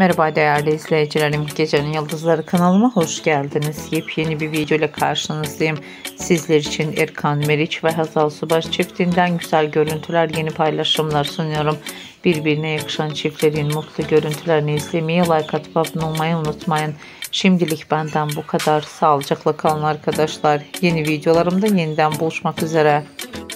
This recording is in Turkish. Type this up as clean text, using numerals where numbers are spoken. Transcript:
Merhaba değerli izleyicilerim. Gecenin Yıldızları kanalıma hoş geldiniz. Yepyeni bir video ile karşınızdayım. Sizler için Erkan Meriç ve Hazal Subaş çiftinden güzel görüntüler, yeni paylaşımlar sunuyorum. Birbirine yakışan çiftlerin mutlu görüntülerini izlemeyi, like atıp abone olmayı unutmayın. Şimdilik benden bu kadar. Sağlıcakla kalın arkadaşlar. Yeni videolarımda yeniden buluşmak üzere.